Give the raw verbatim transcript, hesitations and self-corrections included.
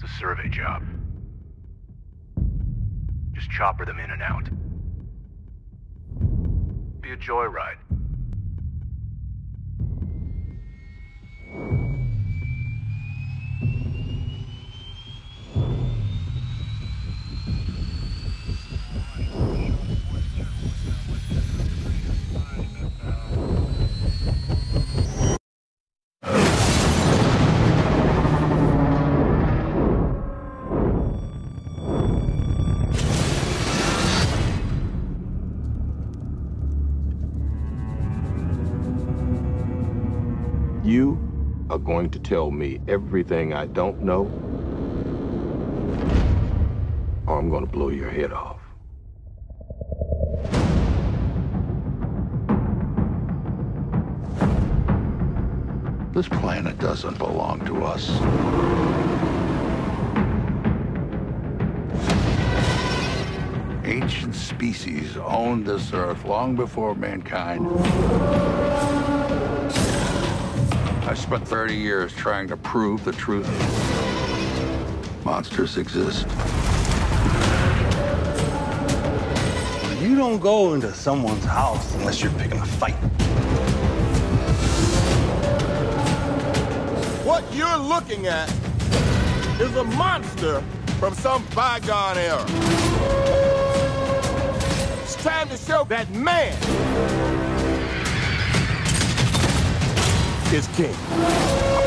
It's a survey job. Just chopper them in and out. Be a joyride. You are going to tell me everything I don't know, or I'm going to blow your head off. This planet doesn't belong to us. Ancient species owned this Earth long before mankind. I spent thirty years trying to prove the truth. Monsters exist. You don't go into someone's house unless you're picking a fight. What you're looking at is a monster from some bygone era. It's time to show that man is king.